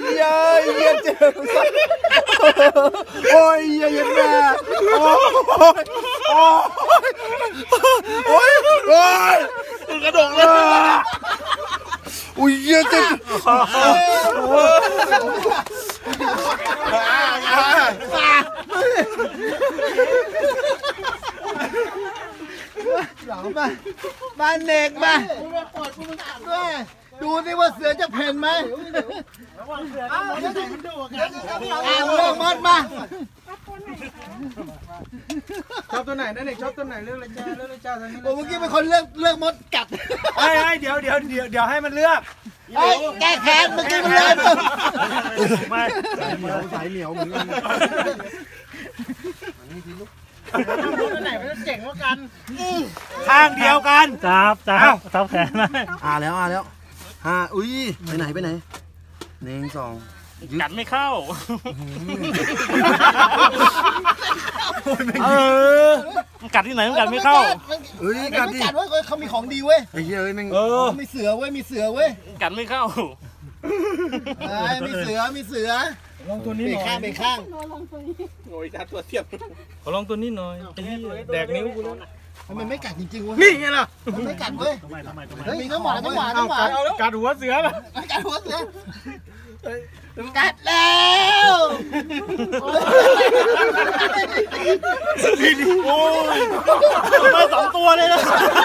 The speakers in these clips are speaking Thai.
เย้ยเย็นเจ็บโอ้ยเย็นแม่โอ้ยโอ้ยโอ้ยโอ้ยกระดกเลยอุ้ยเย็นเจ็บหลังมาเนกมาด้วยดูสิว่าเสือจะเพ่นไหมเรื่องมดมาชอบตัวไหนนั่นเองชอบตัวไหนเลือกเลยจ้าเลือกเลยจ้าทางนี้ผมเมื่อกี้เป็นคนเลือกมดกัดเดี๋ยวให้มันเลือกแก้แค้นเมื่อกี้มันเลยไม่สายเหนียวเหมือนกันตัวไหนมันจะเจ๋งกว่ากันข้างเดียวกันจับแขนนะแล้วอุ้ยไปไหน1 2 กัดไม่เข้ามันกัดที่ไหนมันกัดไม่เข้าเฮ้ยกัดดิกัดเว้ยเขามีของดีเว้ยไอ้เหี้ยเอ้ยแม่งมีเสือเว้ยมีเสือเว้ยกัดไม่เข้ามีเสือลองตัวนี้เบหรน่กอยข้างเบรกข้างโดนลงตัวนี้ขอลองตัวนี้หน่อยแดกนิ้วกูแล้วมันไม่กัดจริงๆเว้ยนี่ไงล่ะมันไม่กัดเว้ยทำไมเฮ้ยมีน้ำหวานกัดหัวเสือป่ะกัดหัวเสือกัดแล้วโอ้ยมา2 ตัวเลยนะ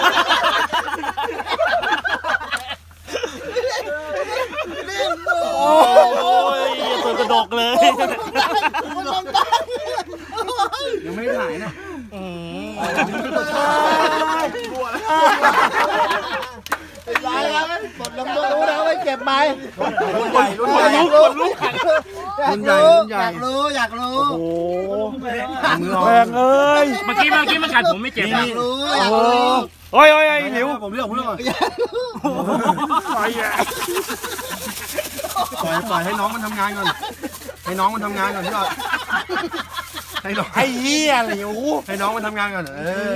โอ้ยตัวกระดกเลยมันลงตายังไม่ได้ถ่ายนะร้ายแล้วกดลงตัวรู้แล้วไปเก็บไปรุ่นใหญ่อยากรู้โอ้มือแรงเอ้ยเมื่อกี้มันกัดผมไม่เจ็บนะโอ้ยหิวผมเลือกก่อนปล่อยให้น้องมันทำงานก่อนพี่ก่อนไอ้เหี้ยอะไรโอ้ให้น้องมันทำงานก่อน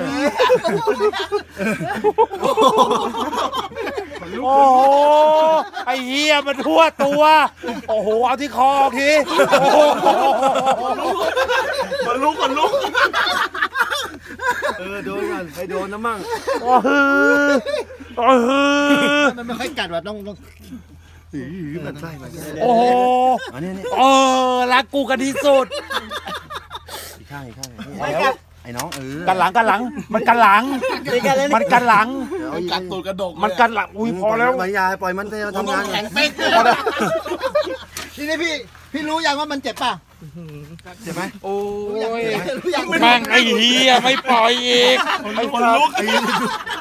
โอ้โหไอ้เหี้ยมันทั่วตัวโอ้โหเอาที่คอทีโอ้โหคนลุกโดนกันไปโดนน้ำมั่งมันไม่ค่อยกัดว่ะต้องมันไส้โอ้โหอันนี้รักกูกันที่สุดอีกข้างไอ้น้องกันหลังมันกันหลังมันกันหลังกัดตูดกระดกมันกันหลังอุ้ยพอแล้วปล่อยมันไปทำงานแข็งเป๊กทีนี้พี่รู้ยังว่ามันเจ็บป่ะเจ็บไหมโอ้ยรู้ยังแม่งไอ้เหี้ยไม่ปล่อยอีกไอ้คนลุก